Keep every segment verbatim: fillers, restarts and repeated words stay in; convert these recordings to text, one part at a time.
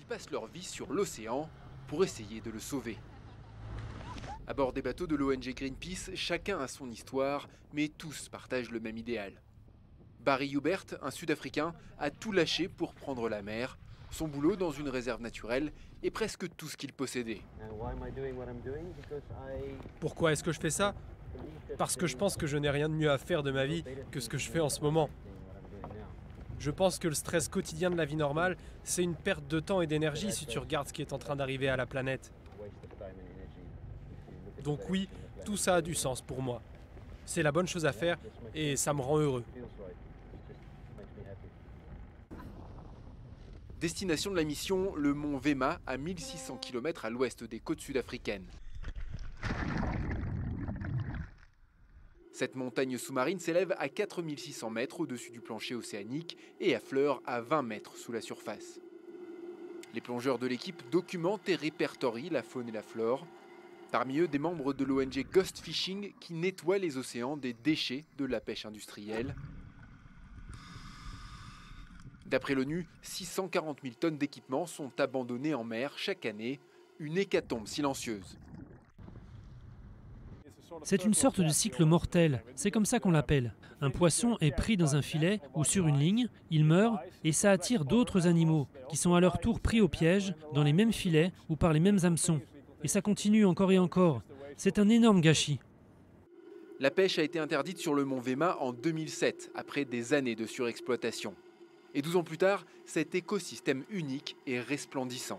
passent leur vie sur l'océan pour essayer de le sauver. À bord des bateaux de l'O N G Greenpeace, chacun a son histoire, mais tous partagent le même idéal. Barry Hubert, un Sud-Africain, a tout lâché pour prendre la mer. Son boulot dans une réserve naturelle est presque tout ce qu'il possédait. Pourquoi est-ce que je fais ça? Parce que je pense que je n'ai rien de mieux à faire de ma vie que ce que je fais en ce moment. Je pense que le stress quotidien de la vie normale, c'est une perte de temps et d'énergie si tu regardes ce qui est en train d'arriver à la planète. Donc oui, tout ça a du sens pour moi. C'est la bonne chose à faire et ça me rend heureux. Destination de la mission, le mont Vema, à mille six cents kilomètres à l'ouest des côtes sud-africaines. Cette montagne sous-marine s'élève à quatre mille six cents mètres au-dessus du plancher océanique et affleure à vingt mètres sous la surface. Les plongeurs de l'équipe documentent et répertorient la faune et la flore. Parmi eux, des membres de l'O N G Ghost Fishing qui nettoient les océans des déchets de la pêche industrielle. D'après l'ONU, six cent quarante mille tonnes d'équipements sont abandonnées en mer chaque année, une hécatombe silencieuse. C'est une sorte de cycle mortel, c'est comme ça qu'on l'appelle. Un poisson est pris dans un filet ou sur une ligne, il meurt et ça attire d'autres animaux qui sont à leur tour pris au piège dans les mêmes filets ou par les mêmes hameçons. Et ça continue encore et encore. C'est un énorme gâchis. La pêche a été interdite sur le mont Vema en deux mille sept, après des années de surexploitation. Et douze ans plus tard, cet écosystème unique est resplendissant.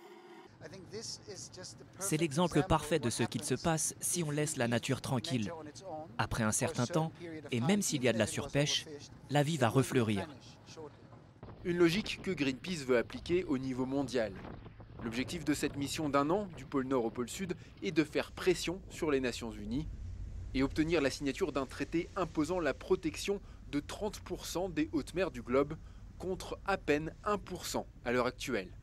C'est l'exemple parfait de ce qu'il se passe si on laisse la nature tranquille. Après un certain temps, et même s'il y a de la surpêche, la vie va refleurir. Une logique que Greenpeace veut appliquer au niveau mondial. L'objectif de cette mission d'un an, du pôle Nord au pôle Sud, est de faire pression sur les Nations Unies et obtenir la signature d'un traité imposant la protection de trente pour cent des hautes mers du globe contre à peine un pour cent à l'heure actuelle.